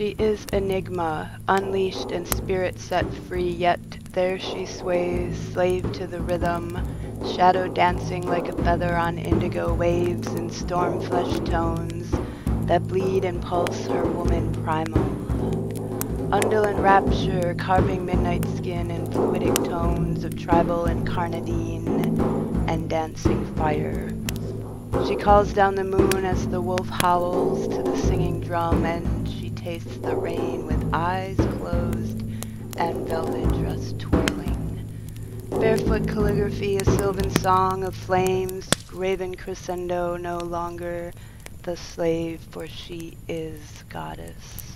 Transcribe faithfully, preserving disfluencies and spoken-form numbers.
She is enigma, unleashed and spirit set free, yet there she sways, slave to the rhythm, shadow dancing like a feather on indigo waves in storm-flushed tones that bleed and pulse her woman primal. Undulant rapture, carving midnight skin in fluidic tones of tribal incarnadine and dancing fire. She calls down the moon as the wolf howls to the singing drum, and she tastes the rain with eyes closed and velvet dress twirling. Barefoot calligraphy, a sylvan song of flames, graven crescendo, no longer the slave, for she is goddess.